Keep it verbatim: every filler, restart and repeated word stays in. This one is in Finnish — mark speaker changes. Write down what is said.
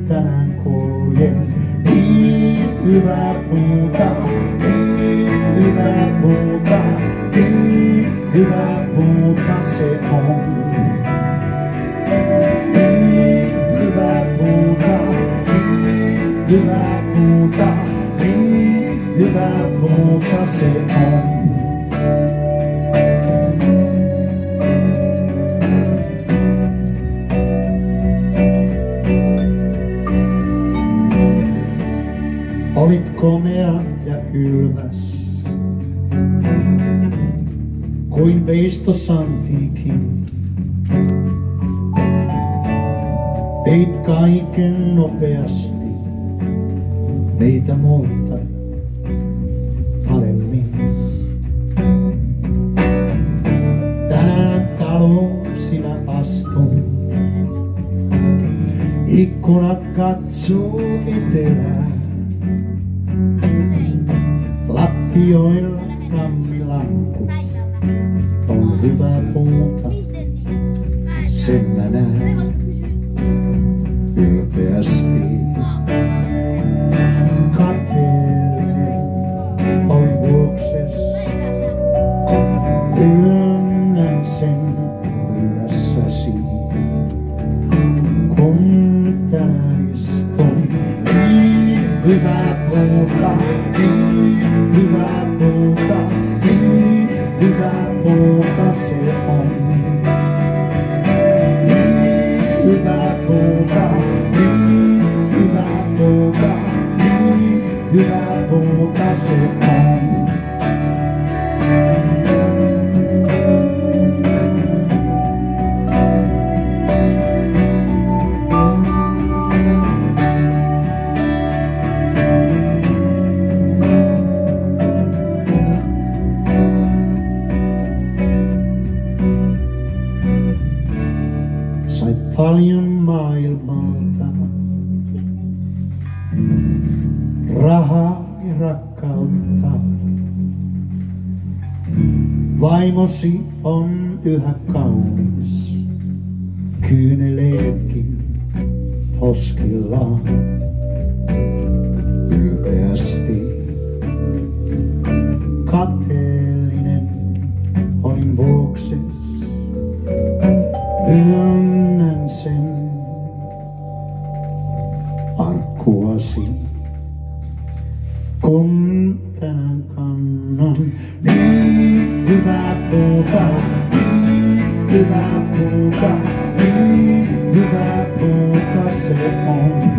Speaker 1: tänään kuljen. Niin hyvää puuta, niin hyvää puuta, niin hyvää puuta se on. Niin hyvää puuta, niin hyvää puuta, niin hyvää puuta se on. Olit komea ja ylväs, kuin veistos antiikin. Teit kaiken nopeasti, meitä muita paremmin. Tänään talousi mä astun, ikkunat katsoo etelää. Lattioilla tammilankku on hyvää puuta, sen mä näen ylpeästi. Kateellinen olin vuokses, yönnän sen pyydässäsi, kun tänään istun. Niin hyvää puuta, niin hyvää puuta, niin hyvää puuta se on. Niin hyvää puuta, niin hyvää puuta, niin hyvää puuta se on. Sait paljon maailmalta, rahaa ja rakkautta. Vaimosi on yhä kaunis, kyyneleetkin poskillaan ylpeästi. Kateellinen olin vuokses, yönnän sen arkkuasi, kun tänään kannan. Niin hyvää puuta, niin hyvää puuta, niin hyvää puuta se on.